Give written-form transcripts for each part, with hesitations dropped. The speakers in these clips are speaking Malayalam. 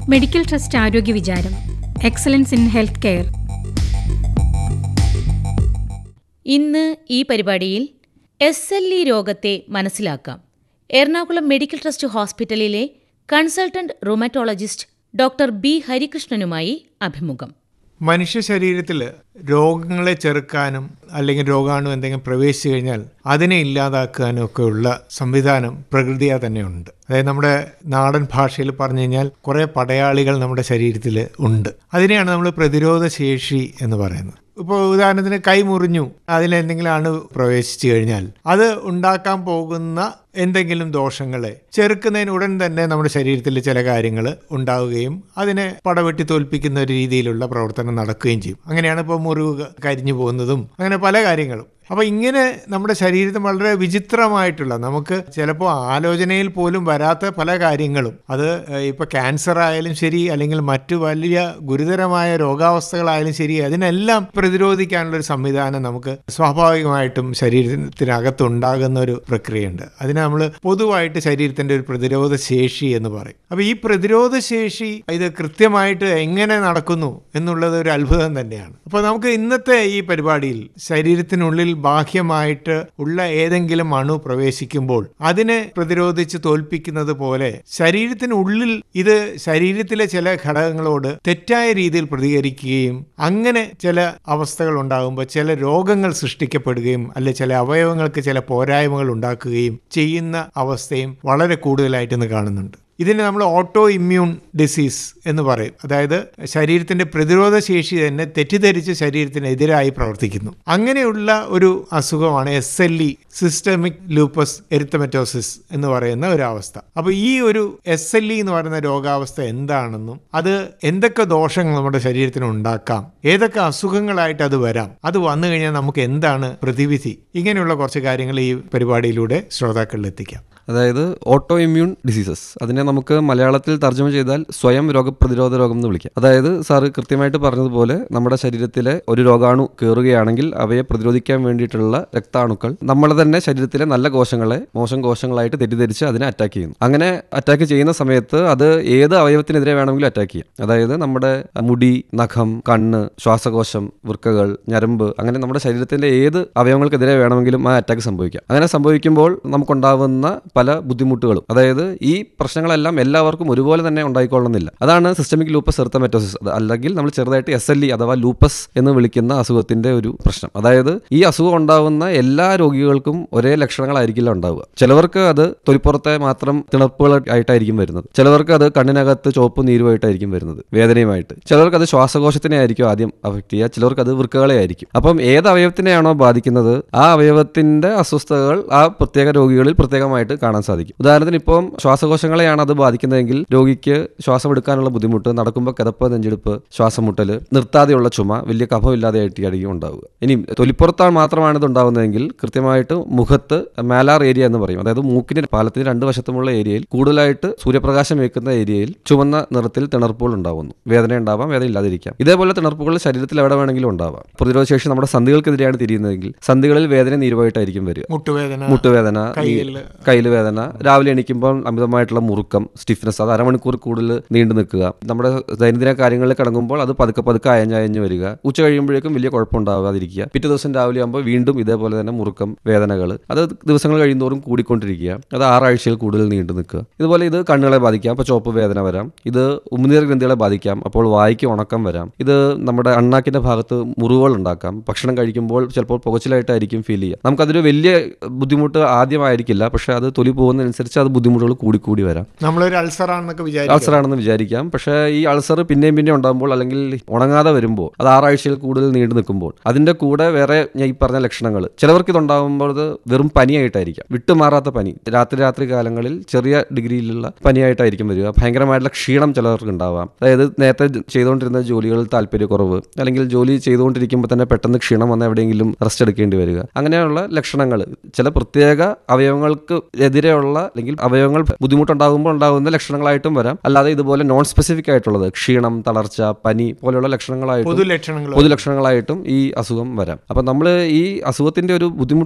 മെഡിക്കൽ ട്രസ്റ്റ് ആരോഗ്യ വിചാരം എക്സലൻസ് ഇൻ ഹെൽത്ത് കെയർ. ഇന്ന് ഈ പരിപാടിയിൽ SLE രോഗത്തെ മനസ്സിലാക്കാം. എറണാകുളം മെഡിക്കൽ ട്രസ്റ്റ് ഹോസ്പിറ്റലിലെ കൺസൾട്ടന്റ് റൂമറ്റോളജിസ്റ്റ് ഡോക്ടർ B ഹരികൃഷ്ണനുമായി അഭിമുഖം. മനുഷ്യ ശരീരത്തിൽ രോഗങ്ങളെ ചെറുക്കാനും അല്ലെങ്കിൽ രോഗാണു എന്തെങ്കിലും പ്രവേശിച്ചു കഴിഞ്ഞാൽ അതിനെ ഇല്ലാതാക്കാനും ഒക്കെയുള്ള സംവിധാനം പ്രകൃതിയാ തന്നെ ഉണ്ട്. അതായത് നമ്മുടെ നാടൻ ഭാഷയിൽ പറഞ്ഞു കഴിഞ്ഞാൽ കുറേ പടയാളികൾ നമ്മുടെ ശരീരത്തിൽ ഉണ്ട്. അതിനെയാണ് നമ്മൾ പ്രതിരോധ ശേഷി എന്ന് പറയുന്നത്. ഇപ്പോൾ ഉദാഹരണത്തിന് കൈ മുറിഞ്ഞു, അതിലെന്തെങ്കിലും അണു പ്രവേശിച്ചു കഴിഞ്ഞാൽ അത് ഉണ്ടാക്കാൻ പോകുന്ന എന്തെങ്കിലും ദോഷങ്ങളെ ചെറുക്കുന്നതിന് ഉടൻ തന്നെ നമ്മുടെ ശരീരത്തിൽ ചില കാര്യങ്ങൾ ഉണ്ടാവുകയും അതിനെ പടവെട്ടി തോൽപ്പിക്കുന്ന ഒരു രീതിയിലുള്ള പ്രവർത്തനം നടക്കുകയും ചെയ്യും. അങ്ങനെയാണ് ഇപ്പോൾ മുറിവ് കരിഞ്ഞു പോകുന്നതും അങ്ങനെ പല കാര്യങ്ങളും. അപ്പോൾ ഇങ്ങനെ നമ്മുടെ ശരീരത്തിൽ വളരെ വിചിത്രമായിട്ടുള്ള, നമുക്ക് ചിലപ്പോൾ ആലോചനയിൽ പോലും വരാത്ത പല കാര്യങ്ങളും, അത് ഇപ്പോൾ ക്യാൻസർ ആയാലും ശരി, അല്ലെങ്കിൽ മറ്റു വലിയ ഗുരുതരമായ രോഗാവസ്ഥകളായാലും ശരി, അതിനെല്ലാം പ്രതിരോധിക്കാനുള്ളൊരു സംവിധാനം നമുക്ക് സ്വാഭാവികമായിട്ടും ശരീരത്തിനകത്തുണ്ടാകുന്ന ഒരു പ്രക്രിയയുണ്ട്. അതിനെ നമ്മൾ പൊതുവായിട്ട് ശരീരത്തിൻ്റെ ഒരു പ്രതിരോധ ശേഷി എന്ന് പറയും. അപ്പോൾ ഈ പ്രതിരോധ ശേഷി ഇത് കൃത്യമായിട്ട് എങ്ങനെ നടക്കുന്നു എന്നുള്ളത് ഒരു അത്ഭുതം തന്നെയാണ്. അപ്പോൾ നമുക്ക് ഇന്നത്തെ ഈ പരിപാടിയിൽ ശരീരത്തിനുള്ളിൽ ബാഹ്യമായിട്ട് ഉള്ള ഏതെങ്കിലും അണു പ്രവേശിക്കുമ്പോൾ അതിനെ പ്രതിരോധിച്ച് തോൽപ്പിക്കുന്നത് പോലെ ശരീരത്തിനുള്ളിൽ ഇത് ശരീരത്തിലെ ചില ഘടകങ്ങളോട് തെറ്റായ രീതിയിൽ പ്രതികരിക്കുകയും അങ്ങനെ ചില അവസ്ഥകൾ ഉണ്ടാകുമ്പോൾ ചില രോഗങ്ങൾ സൃഷ്ടിക്കപ്പെടുകയും അല്ലെ ചില അവയവങ്ങൾക്ക് ചില പോരായ്മകൾ ഉണ്ടാക്കുകയും ചെയ്യുന്ന അവസ്ഥയും വളരെ കൂടുതലായിട്ട് ഇന്ന് കാണുന്നുണ്ട്. ഇതിനെ നമ്മൾ ഓട്ടോ ഇമ്മ്യൂൺ ഡിസീസ് എന്ന് പറയും. അതായത് ശരീരത്തിൻ്റെ പ്രതിരോധ ശേഷി തന്നെ തെറ്റിദ്ധരിച്ച് ശരീരത്തിനെതിരായി പ്രവർത്തിക്കുന്നു. അങ്ങനെയുള്ള ഒരു അസുഖമാണ് SLE, സിസ്റ്റമിക് ലൂപ്പസ് എറിത്തമെറ്റോസിസ് എന്ന് പറയുന്ന ഒരു അവസ്ഥ. അപ്പോൾ ഈ ഒരു SLE എന്ന് പറയുന്ന രോഗാവസ്ഥ എന്താണെന്നും അത് എന്തൊക്കെ ദോഷങ്ങൾ നമ്മുടെ ശരീരത്തിന് ഉണ്ടാക്കാം, ഏതൊക്കെ അസുഖങ്ങളായിട്ട് അത് വരാം, അത് വന്നു കഴിഞ്ഞാൽ നമുക്ക് എന്താണ് പ്രതിവിധി, ഇങ്ങനെയുള്ള കുറച്ച് കാര്യങ്ങൾ ഈ പരിപാടിയിലൂടെ ശ്രോതാക്കളിൽ എത്തിക്കാം. അതായത് ഓട്ടോ ഇമ്മ്യൂൺ ഡിസീസസ്, അതിനെ നമുക്ക് മലയാളത്തിൽ തർജ്ജമ ചെയ്താൽ സ്വയം രോഗപ്രതിരോധ രോഗം എന്ന് വിളിക്കാം. അതായത് സാറ് കൃത്യമായിട്ട് പറഞ്ഞതുപോലെ നമ്മുടെ ശരീരത്തിലെ ഒരു രോഗാണു കയറുകയാണെങ്കിൽ അവയെ പ്രതിരോധിക്കാൻ വേണ്ടിയിട്ടുള്ള രക്താണുക്കൾ നമ്മുടെ തന്നെ ശരീരത്തിലെ നല്ല കോശങ്ങളെ മോശം കോശങ്ങളായിട്ട് തെറ്റിദ്ധരിച്ച് അതിനെ അറ്റാക്ക് ചെയ്യുന്നു. അങ്ങനെ അറ്റാക്ക് ചെയ്യുന്ന സമയത്ത് അത് ഏത് അവയവത്തിനെതിരെ വേണമെങ്കിലും അറ്റാക്ക് ചെയ്യാം. അതായത് നമ്മുടെ മുടി, നഖം, കണ്ണ്, ശ്വാസകോശം, വൃക്കകൾ, ഞരമ്പ്, അങ്ങനെ നമ്മുടെ ശരീരത്തിന്റെ ഏത് അവയവങ്ങൾക്കെതിരെ വേണമെങ്കിലും ആ അറ്റാക്ക് സംഭവിക്കാം. അങ്ങനെ സംഭവിക്കുമ്പോൾ നമുക്കുണ്ടാവുന്ന പല ബുദ്ധിമുട്ടുകളും, അതായത് ഈ പ്രശ്നങ്ങളെല്ലാം എല്ലാവർക്കും ഒരുപോലെ തന്നെ ഉണ്ടായിക്കൊള്ളുന്നില്ല. അതാണ് സിസ്റ്റമിക് ലൂപ്പസ് എറിത്തമെറ്റോസിസ്, അല്ലെങ്കിൽ നമ്മൾ ചെറുതായിട്ട് SLE അഥവാ ലൂപ്പസ് എന്ന് വിളിക്കുന്ന അസുഖത്തിന്റെ ഒരു പ്രശ്നം. അതായത് ഈ അസുഖം ഉണ്ടാവുന്ന എല്ലാ രോഗികൾക്കും ഒരേ ലക്ഷണങ്ങളായിരിക്കില്ല ഉണ്ടാവുക. ചിലവർക്ക് അത് തൊലിപ്പുറത്തെ മാത്രം തിണർപ്പുകളായിട്ടായിരിക്കും വരുന്നത്, ചിലവർക്ക് അത് കണ്ണിനകത്ത് ചുവപ്പ് നീരുമായിട്ടായിരിക്കും വരുന്നത്, വേദനയുമായിട്ട്. ചിലർക്ക് അത് ശ്വാസകോശത്തിനെ ആയിരിക്കും ആദ്യം അഫക്ട് ചെയ്യുക, ചിലർക്ക് അത് വൃക്കകളെ ആയിരിക്കും. അപ്പം ഏത് അവയവത്തിനെയാണോ ബാധിക്കുന്നത് ആ അവയവത്തിന്റെ അസ്വസ്ഥതകൾ ആ പ്രത്യേക രോഗികളിൽ പ്രത്യേകമായിട്ട് കാണാൻ സാധിക്കും. ഉദാഹരണത്തിന് ഇപ്പം ശ്വാസകോശങ്ങളെയാണ് അത് ബാധിക്കുന്നതെങ്കിൽ രോഗിക്ക് ശ്വാസം എടുക്കാനുള്ള ബുദ്ധിമുട്ട്, നടക്കുമ്പോൾ കിതപ്പ്, നെഞ്ചെടുപ്പ്, ശ്വാസം മുട്ടൽ, നിർത്താതെയുള്ള ചുമ, വലിയ കഫമില്ലാതെയായിട്ടായിരിക്കും ഉണ്ടാവുക. ഇനി തൊലിപ്പുറത്താണ് മാത്രമാണ് ഇത് ഉണ്ടാവുന്നതെങ്കിൽ കൃത്യമായിട്ട് മുഖത്ത് മാലാർ ഏരിയ എന്ന് പറയും, അതായത് മൂക്കിന്റെ പാലത്തിന് രണ്ട് വശത്തുമുള്ള ഏരിയയിൽ കൂടുതലായിട്ട് സൂര്യപ്രകാശം ഏൽക്കുന്ന ഏരിയയിൽ ചുവന്ന നിറത്തിൽ തിണർപ്പുകൾ ഉണ്ടാവുന്നു. വേദന ഉണ്ടാവാം, വേദന ഇല്ലാതിരിക്കാം. ഇതേപോലെ തിണർപ്പുകൾ ശരീരത്തിൽ എവിടെ വേണമെങ്കിലും ഉണ്ടാവാം. പ്രതിരോധശേഷി നമ്മുടെ സന്ധികൾക്കെതിരെയാണ് തിരിയുന്നതെങ്കിൽ സന്ധികളിൽ വേദന നീരുവായിട്ടായിരിക്കും വരിക. മുട്ടുവേദന, കയ്യിൽ വേദന, രാവിലെ എണീക്കുമ്പോൾ അമിതമായിട്ടുള്ള മുറുക്കം, സ്റ്റിഫ്നെസ്, അത് അരമണിക്കൂർ കൂടുതൽ നീണ്ടു നിൽക്കുക. നമ്മുടെ ദൈനംദിന കാര്യങ്ങളിൽ കിടങ്ങുമ്പോൾ അത് പതുക്കെ അയഞ്ഞ് വരിക. ഉച്ച കഴിയുമ്പോഴേക്കും വലിയ കുഴപ്പമുണ്ടാകാതിരിക്കുക. പിറ്റേ ദിവസം രാവിലെ ആകുമ്പോൾ വീണ്ടും ഇതേപോലെ തന്നെ മുറുക്കം, വേദനകൾ, അത് ദിവസങ്ങൾ കഴിയുന്തോറും കൂടിക്കൊണ്ടിരിക്കുക. അത് 6 ആഴ്ചയിൽ കൂടുതൽ നീണ്ടു നിൽക്കുക. ഇതുപോലെ ഇത് കണ്ണുകളെ ബാധിക്കാം, അപ്പോൾ ചുവപ്പ് വേദന വരാം. ഇത് ഉമിനീർ ഗ്രന്ഥികളെ ബാധിക്കാം, അപ്പോൾ വായ്ക്ക് ഉണക്കം വരാം. ഇത് നമ്മുടെ അണ്ണാക്കിന്റെ ഭാഗത്ത് മുറിവുകൾ ഉണ്ടാക്കാം. ഭക്ഷണം കഴിക്കുമ്പോൾ ചിലപ്പോൾ പുകച്ചിലായിട്ടായിരിക്കും ഫീൽ ചെയ്യുക. നമുക്കതൊരു വലിയ ബുദ്ധിമുട്ട് ആദ്യമായിരിക്കില്ല, പക്ഷെ അത് തൊലി പോകുന്നതനുസരിച്ച് അത് ബുദ്ധിമുട്ടുകൾ കൂടി വരാം. നമ്മളൊരു അൾസറാണെന്ന് വിചാരിക്കാം. പക്ഷേ ഈ അൾസർ പിന്നെയും ഉണ്ടാകുമ്പോൾ, അല്ലെങ്കിൽ ഉണങ്ങാതെ വരുമ്പോൾ, അത് 6 ആഴ്ചയിൽ കൂടുതൽ നീണ്ടു നിൽക്കുമ്പോൾ, അതിന്റെ കൂടെ വേറെ ഞാൻ ഈ പറഞ്ഞ ലക്ഷണങ്ങൾ, ചിലവർക്ക് ഇതുണ്ടാകുമ്പോൾ അത് വെറും പനിയായിട്ടായിരിക്കാം, വിട്ടുമാറാത്ത പനി, രാത്രി കാലങ്ങളിൽ ചെറിയ ഡിഗ്രിയിലുള്ള പനിയായിട്ടായിരിക്കും വരിക. ഭയങ്കരമായിട്ടുള്ള ക്ഷീണം ചിലവർക്ക് ഉണ്ടാവാം. അതായത് നേരത്തെ ചെയ്തുകൊണ്ടിരുന്ന ജോലികളിൽ താല്പര്യക്കുറവ്, അല്ലെങ്കിൽ ജോലി ചെയ്തുകൊണ്ടിരിക്കുമ്പോൾ തന്നെ പെട്ടെന്ന് ക്ഷീണം വന്ന് എവിടെയെങ്കിലും റെസ്റ്റ് എടുക്കേണ്ടി വരിക. അങ്ങനെയുള്ള ലക്ഷണങ്ങൾ ചില പ്രത്യേക അവയവങ്ങൾക്ക് എതിരെയുള്ള, അല്ലെങ്കിൽ അവയവങ്ങൾ ബുദ്ധിമുട്ടുണ്ടാകുമ്പോൾ ഉണ്ടാകുന്ന ലക്ഷണങ്ങളായിട്ടും വരാം. അല്ലാതെ ഇതുപോലെ നോൺ സ്പെസിഫിക് ആയിട്ടുള്ളത്, ക്ഷീണം, തളർച്ച, പനി പോലെയുള്ള ലക്ഷണങ്ങളായിട്ടും പൊതുലക്ഷണങ്ങളായിട്ടും ഈ അസുഖം വരാം. അപ്പം നമ്മൾ ഈ അസുഖത്തിന്റെ ഒരു ബുദ്ധിമുട്ട് എന്താണെന്ന് വെച്ച്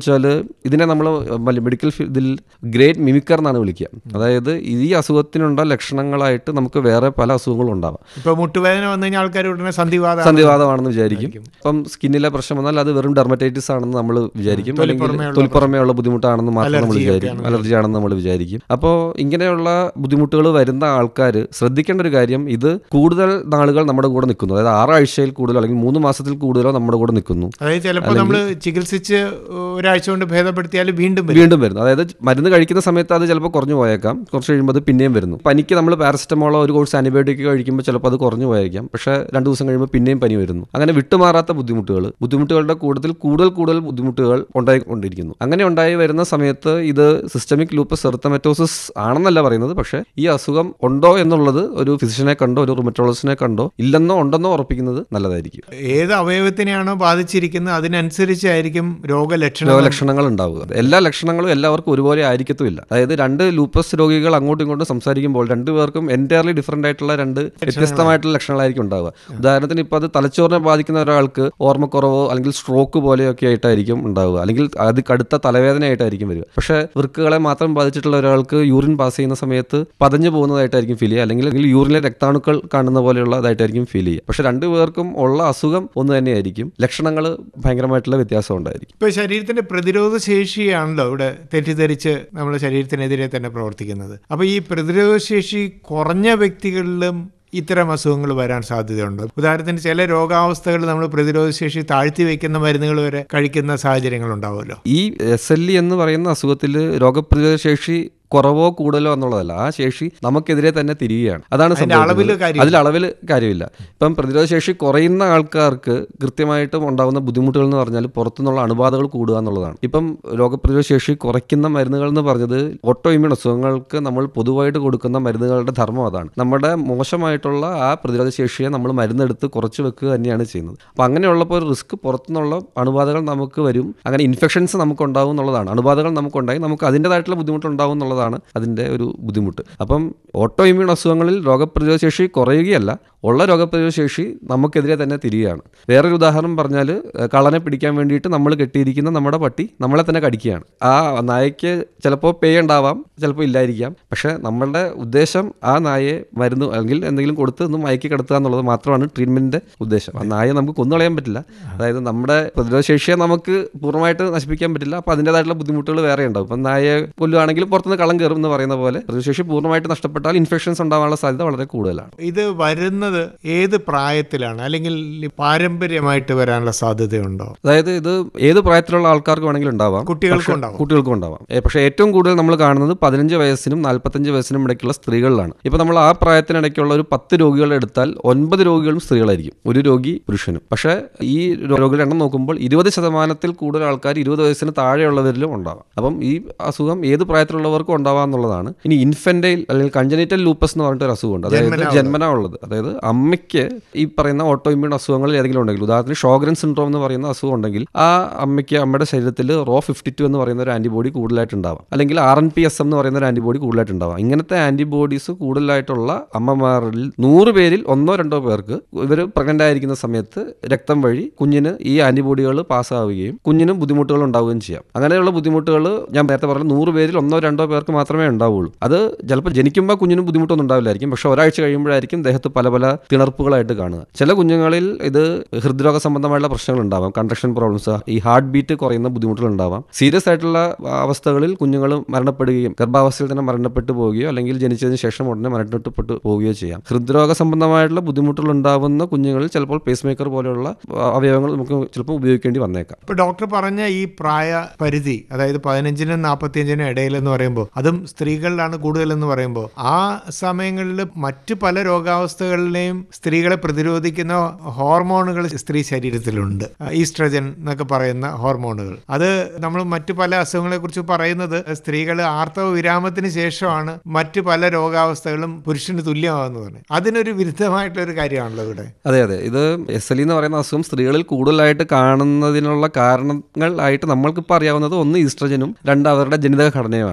വെച്ചാൽ ഇതിനെ നമ്മൾ മെഡിക്കൽ ഫീൽഡിൽ ഗ്രേറ്റ് മിമിക്കർ എന്നാണ് വിളിക്കുക. അതായത് ഈ അസുഖത്തിനുള്ള ലക്ഷണങ്ങളായിട്ട് നമുക്ക് വേറെ പല അസുഖങ്ങളും ഉണ്ടാവാം. ഇപ്പോൾ മുട്ടുവേദന വന്നു കഴിഞ്ഞാൽ ആൾക്കാർ ഉടനെ സന്ധിവാദമാണെന്ന് വിചാരിക്കും. ഇപ്പം സ്കിന്നിലെ പ്രശ്നം വന്നാൽ അത് വെറും ഡെർമറ്റൈറ്റിസ് ആണെന്ന് നമ്മൾ വിചാരിക്കും, അല്ലെങ്കിൽ തൊലിപ്പുറമേയുള്ള ബുദ്ധിമുട്ടാണെന്ന് മാത്രം നമ്മൾ വിചാരിക്കും, അലർജി ആണെന്ന് നമ്മൾ വിചാരിക്കും. അപ്പോൾ ഇങ്ങനെയുള്ള ബുദ്ധിമുട്ടുകൾ വരുന്ന ആൾക്കാർ ശ്രദ്ധിക്കേണ്ട ഒരു കാര്യം, ഇത് കൂടുതൽ നാളുകൾ നമ്മുടെ കൂടെ നിൽക്കുന്നു. അതായത് 6 ആഴ്ചയിൽ കൂടുതലോ അല്ലെങ്കിൽ 3 മാസത്തിൽ കൂടുതലോ നമ്മുടെ കൂടെ നിൽക്കുന്നു. അതായത് ചിലപ്പോൾ നമ്മൾ ചികിത്സിച്ച് ഒരാഴ്ച കൊണ്ട് ഭേദപ്പെടുത്തിയാൽ വീണ്ടും വരുന്നു. അതായത് മരുന്ന് കഴിക്കുന്ന സമയത്ത് അത് ചിലപ്പോൾ കുറഞ്ഞു പോയേക്കാം, കുറച്ച് കഴിയുമ്പോൾ അത് പിന്നെയും വരുന്നു. പനിക്ക് നമ്മൾ പാരസെറ്റമോളോ ഒരു കോഴ്സ് ആന്റിബയോട്ടിക് കഴിക്കുമ്പോൾ ചിലപ്പോൾ അത് കുറഞ്ഞു പോയേക്കാം, പക്ഷേ 2 ദിവസം കഴിയുമ്പോൾ പിന്നെയും പനി വരുന്നു. അങ്ങനെ വിട്ടുമാറാത്ത ബുദ്ധിമുട്ടുകളുടെ കൂടുതൽ ബുദ്ധിമുട്ടുകൾ ഉണ്ടായിക്കൊണ്ടിരിക്കുന്നു. അങ്ങനെ ഉണ്ടായി വരുന്ന സമയത്ത് ഇത് സിസ്റ്റമിക് ലൂപ്പസ് എറിത്തമെറ്റോസിസ് ആണെന്നല്ല പറയുന്നത്, പക്ഷേ ഈ അസുഖം ഉണ്ടോ എന്നുള്ളത് ഒരു ഫിസിഷ്യനെ കണ്ടോ ഒരു റുമറ്റോളജിസ്റ്റിനെ കണ്ടോ ഇല്ലെന്നോ ഉണ്ടെന്നോ ഉറപ്പിക്കുന്നത് നല്ലതായിരിക്കും. ഏത് അവയവത്തിനെയാണോ ബാധിച്ചിരിക്കുന്നത് അതിനനുസരിച്ചായിരിക്കും രോഗലക്ഷണങ്ങൾ ഉണ്ടാവുക. എല്ലാ ലക്ഷണങ്ങളും എല്ലാവർക്കും ഒരുപോലെ ആയിരിക്കത്തുമില്ല. അതായത് 2 ലൂപ്പസ് രോഗികൾ അങ്ങോട്ടും ഇങ്ങോട്ടും സംസാരിക്കുമ്പോൾ 2 പേർക്കും എൻറ്റയർലി ഡിഫറൻ്റ് ആയിട്ടുള്ള 2 വ്യത്യസ്തമായിട്ടുള്ള ലക്ഷണങ്ങളായിരിക്കും ഉണ്ടാവുക. ഉദാഹരണത്തിന് ഇപ്പോൾ അത് തലച്ചോറിനെ ബാധിക്കുന്ന ഒരാൾക്ക് ഓർമ്മക്കുറവോ അല്ലെങ്കിൽ സ്ട്രോക്ക് പോലെയൊക്കെ ആയിട്ടായിരിക്കും ഉണ്ടാവുക, അല്ലെങ്കിൽ അത് കടുത്ത തലവേദനയായിട്ടായിരിക്കും വരിക. പക്ഷേ വൃക്കകളെ മാത്രം ബാധിച്ചിട്ടുള്ള ഒരാൾക്ക് യൂറിൻ പാസ് ചെയ്യുന്ന സമയത്ത് പതഞ്ഞു പോകുന്നതായിട്ടായിരിക്കും ഫീൽ ചെയ്യുക, അല്ലെങ്കിൽ യൂറിനിലെ രക്താണുക്കൾ കാണുന്ന പോലെയുള്ളതായിട്ടായിരിക്കും ഫീൽ ചെയ്യുക. പക്ഷെ 2 പേർക്കും ഉള്ള അസുഖം ഒന്ന് തന്നെയായിരിക്കും, ലക്ഷണങ്ങൾ ഭയങ്കരമായിട്ടുള്ള വ്യത്യാസം ഉണ്ടായിരിക്കും. ഇപ്പോൾ ശരീരത്തിന്റെ പ്രതിരോധ ശേഷിയാണല്ലോ ഇവിടെ തെറ്റിദ്ധരിച്ച് നമ്മുടെ ശരീരത്തിനെതിരെ തന്നെ പ്രവർത്തിക്കുന്നത്. അപ്പോൾ ഈ പ്രതിരോധ ശേഷി കുറഞ്ഞ വ്യക്തികളിലും ഇത്തരം അസുഖങ്ങൾ വരാൻ സാധ്യതയുണ്ട്. ഉദാഹരണത്തിന് ചില രോഗാവസ്ഥകൾ നമ്മൾ പ്രതിരോധശേഷി താഴ്ത്തി വയ്ക്കുന്ന മരുന്നുകൾ വരെ കഴിക്കുന്ന സാഹചര്യങ്ങൾ ഉണ്ടാവുമല്ലോ. ഈ SLE എന്ന് പറയുന്ന അസുഖത്തിൽ രോഗപ്രതിരോധ ശേഷി കുറവോ കൂടുതലോ എന്നുള്ളതല്ല, ആ ശേഷി നമുക്കെതിരെ തന്നെ തിരിയുകയാണ്. അതാണ് അതിൽ അളവിൽ കാര്യമില്ല. ഇപ്പം പ്രതിരോധശേഷി കുറയുന്ന ആൾക്കാർക്ക് കൃത്യമായിട്ടും ഉണ്ടാകുന്ന ബുദ്ധിമുട്ടുകൾ എന്ന് പറഞ്ഞാൽ പുറത്തുനിന്നുള്ള അണുബാധകൾ കൂടുക എന്നുള്ളതാണ്. ഇപ്പം രോഗപ്രതിരോധ ശേഷി കുറയ്ക്കുന്ന മരുന്നുകൾ എന്ന് പറഞ്ഞത് ഓട്ടോ ഇമ്മ്യൂൺ അസുഖങ്ങൾക്ക് നമ്മൾ പൊതുവായിട്ട് കൊടുക്കുന്ന മരുന്നുകളുടെ ധർമ്മം അതാണ്. നമ്മുടെ മോശമായിട്ടുള്ള ആ പ്രതിരോധ ശേഷിയെ നമ്മൾ മരുന്നെടുത്ത് കുറച്ച് വെക്കുക തന്നെയാണ് ചെയ്യുന്നത്. അപ്പം അങ്ങനെയുള്ളപ്പോൾ ഒരു റിസ്ക് പുറത്തുനിന്നുള്ള അണുബാധകൾ നമുക്ക് വരും, അങ്ങനെ ഇൻഫെക്ഷൻസ് നമുക്ക് ഉണ്ടാവും എന്നുള്ളതാണ്. അണുബാധകൾ നമുക്കുണ്ടായി നമുക്ക് അതിൻ്റെതായിട്ടുള്ള ബുദ്ധിമുട്ടുണ്ടാവും എന്നുള്ളതാണ് അതിൻ്റെ ഒരു ബുദ്ധിമുട്ട്. അപ്പം ഓട്ടോ ഇമ്മ്യൂൺ അസുഖങ്ങളിൽ രോഗപ്രതിരോധ ശേഷി കുറയുകയല്ല, ഉള്ള രോഗപ്രതിരോധ ശേഷി നമുക്കെതിരെ തന്നെ തിരിയുകയാണ്. വേറൊരു ഉദാഹരണം പറഞ്ഞാൽ, കള്ളനെ പിടിക്കാൻ വേണ്ടിയിട്ട് നമ്മൾ കെട്ടിയിരിക്കുന്ന നമ്മുടെ പട്ടി നമ്മളെ തന്നെ കടിക്കുകയാണ്. ആ നായയ്ക്ക് ചിലപ്പോൾ പേ ഉണ്ടാവാം, ചിലപ്പോൾ ഇല്ലായിരിക്കാം. പക്ഷേ നമ്മളുടെ ഉദ്ദേശം ആ നായയെ മരുന്ന് അല്ലെങ്കിൽ എന്തെങ്കിലും കൊടുത്ത് ഒന്ന് മയക്കി കിടത്തുക എന്നുള്ളത് മാത്രമാണ് ട്രീറ്റ്മെൻറ്റിൻ്റെ ഉദ്ദേശം. ആ നായയെ നമുക്ക് കൊന്നുകളയാൻ പറ്റില്ല. അതായത് നമ്മുടെ പ്രതിരോധ ശേഷിയെ നമുക്ക് പൂർണ്ണമായിട്ട് നശിപ്പിക്കാൻ പറ്റില്ല. അപ്പോൾ അതിൻ്റെതായിട്ടുള്ള ബുദ്ധിമുട്ടുകൾ വേറെ ഉണ്ടാവും. ഇപ്പം നായയെ കൊല്ലുകയാണെങ്കിൽ പുറത്തുനിന്ന് കള്ളം കയറും എന്ന് പറയുന്ന പോലെ പ്രതിരോധശേഷി പൂർണ്ണമായിട്ട് നഷ്ടപ്പെട്ടാൽ ഇൻഫെക്ഷൻസ് ഉണ്ടാവാനുള്ള സാധ്യത വളരെ കൂടുതലാണ്. ഇത് വരുന്നത് ഏത് പ്രായത്തിലാണ്, അല്ലെങ്കിൽ പാരമ്പര്യമായിട്ട് വരാനുള്ള സാധ്യതയുണ്ടോ? അതായത് ഇത് ഏത് പ്രായത്തിലുള്ള ആൾക്കാർക്ക് വേണമെങ്കിലും ഉണ്ടാവാം, കുട്ടികൾക്കും ഉണ്ടാവാം. പക്ഷേ ഏറ്റവും കൂടുതൽ നമ്മൾ കാണുന്നത് 15 വയസ്സിനും 45 വയസ്സിനും ഇടയ്ക്കുള്ള സ്ത്രീകളിലാണ്. ഇപ്പോൾ നമ്മൾ ആ പ്രായത്തിനിടയ്ക്കുള്ള ഒരു 10 രോഗികളെ എടുത്താൽ 9 രോഗികളും സ്ത്രീകളായിരിക്കും, 1 രോഗി പുരുഷനും. പക്ഷേ ഈ രോഗികളുടെ എണ്ണം നോക്കുമ്പോൾ 20% കൂടുതൽ ആൾക്കാർ 20 വയസ്സിന് താഴെയുള്ളവരിലും ഉണ്ടാവാം. അപ്പം ഈ അസുഖം ഏത് പ്രായത്തിലുള്ളവർക്കും ഉണ്ടാവാം എന്നുള്ളതാണ്. ഇനി ഇൻഫന്റൈൽ അല്ലെങ്കിൽ കൺജനിറ്റൽ ലൂപ്പസ് എന്ന് പറഞ്ഞിട്ട് ഒരു അസുഖമുണ്ട്, അതായത് ജന്മനാ ഉള്ളത്. അതായത് അമ്മയ്ക്ക് ഈ പറയുന്ന ഓട്ടോ ഇമ്മ്യൂൺ അസുഖങ്ങളിൽ ഏതെങ്കിലും ഉണ്ടെങ്കിൽ, ഉദാഹരണത്തിന് ഷോഗ്രൻ സിൻഡ്രോം എന്ന് പറയുന്ന അസുഖം ഉണ്ടെങ്കിൽ ആ അമ്മയ്ക്ക് അമ്മയുടെ ശരീരത്തിൽ RO52 എന്ന് പറയുന്ന ഒരു ആന്റിബോഡി കൂടുതലായിട്ട് ഉണ്ടാവാം, അല്ലെങ്കിൽ RNPSM എന്ന് പറയുന്ന ഒരു ആന്റിബോഡി കൂടുതലായിട്ട് ഉണ്ടാവാം. ഇങ്ങനത്തെ ആന്റിബോഡീസ് കൂടുതലായിട്ടുള്ള അമ്മമാരിൽ 100 പേരിൽ 1-2 പേർക്ക് ഇവർ പ്രഗ്നന്റ് ആയിരിക്കുന്ന സമയത്ത് രക്തം വഴി കുഞ്ഞിന് ഈ ആന്റിബോഡികൾ പാസ്സാവുകയും കുഞ്ഞിനും ബുദ്ധിമുട്ടുകൾ ഉണ്ടാവുകയും ചെയ്യാം. അങ്ങനെയുള്ള ബുദ്ധിമുട്ടുകൾ ഞാൻ നേരത്തെ പറഞ്ഞ 100 പേരിൽ 1-2 പേർക്ക് മാത്രമേ ഉണ്ടാവുള്ളൂ. അത് ചിലപ്പോൾ ജനിക്കുമ്പോൾ കുഞ്ഞിനും ബുദ്ധിമുട്ടൊന്നും ഉണ്ടാവില്ലായിരിക്കും, പക്ഷേ ഒരാഴ്ച കഴിയുമ്പോഴായിരിക്കും ദേഹത്ത് പല തിണർപ്പുകളായിട്ട് കാണുക. ചില കുഞ്ഞുങ്ങളിൽ ഇത് ഹൃദ്രോഗ സംബന്ധമായിട്ടുള്ള പ്രശ്നങ്ങൾ ഉണ്ടാവാം, കണ്ടക്ഷൻ പ്രോബ്ലംസ്, ഈ ഹാർട്ട് ബീറ്റ് കുറയുന്ന ബുദ്ധിമുട്ടുകൾ ഉണ്ടാവാം. സീരിയസ് ആയിട്ടുള്ള അവസ്ഥകളിൽ കുഞ്ഞുങ്ങൾ മരണപ്പെടുകയും ഗർഭാവസ്ഥയിൽ തന്നെ മരണപ്പെട്ടു പോവുകയോ അല്ലെങ്കിൽ ജനിച്ചതിന് ശേഷം ഉടനെ മരണപ്പെട്ടു പോവുകയോ ചെയ്യാം. ഹൃദ്രോഗ സംബന്ധമായിട്ടുള്ള ബുദ്ധിമുട്ടുകൾ ഉണ്ടാവുന്ന കുഞ്ഞുങ്ങളിൽ ചിലപ്പോൾ പേസ് മേക്കർ പോലെയുള്ള അവയവങ്ങൾ നമുക്ക് ചിലപ്പോൾ ഉപയോഗിക്കേണ്ടി വന്നേക്കാം. ഇപ്പോൾ ഡോക്ടർ പറഞ്ഞ ഈ പ്രായ പരിധി, അതായത് 15-നും 45-നും ഇടയിലെന്ന് പറയുമ്പോൾ, അതും സ്ത്രീകളിലാണ് കൂടുതലെന്ന് പറയുമ്പോൾ, ആ സമയങ്ങളിൽ മറ്റു പല രോഗാവസ്ഥകളിലെയും സ്ത്രീകളെ പ്രതിരോധിക്കുന്ന ഹോർമോണുകൾ സ്ത്രീ ശരീരത്തിലുണ്ട്. ഈസ്ട്രജൻ എന്നൊക്കെ പറയുന്ന ഹോർമോണുകൾ. അത് നമ്മൾ മറ്റു പല അസുഖങ്ങളെ കുറിച്ച് പറയുന്നത് സ്ത്രീകൾ ആർത്തവ വിരാമത്തിന് ശേഷമാണ് മറ്റു പല രോഗാവസ്ഥകളും പുരുഷന് തുല്യമാകുന്നത് പറഞ്ഞത്. അതിനൊരു വിരുദ്ധമായിട്ടൊരു കാര്യമാണല്ലോ ഇവിടെ. അതെ, ഇത് SLE എന്ന് പറയുന്ന അസുഖം സ്ത്രീകളിൽ കൂടുതലായിട്ട് കാണുന്നതിനുള്ള കാരണങ്ങൾ ആയിട്ട് നമ്മൾക്കിപ്പോൾ അറിയാവുന്നത് 1 ഈസ്ട്രജനും 2 അവരുടെ ജനിതക ഘടനയുമാണ്. പിന്നീട്